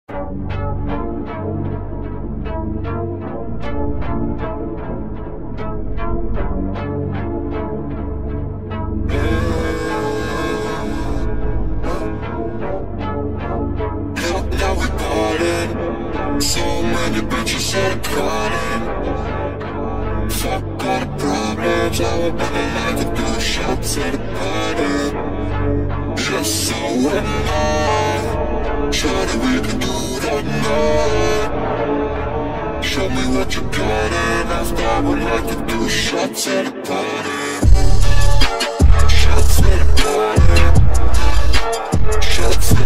So many bitches are calling. Fuck all the problems, I would better like to do shots at a party. Just so in love, shawty, we can do that night. Show me what you got, and after I would like to do shots at a party. Shots at a party. Shots at a party.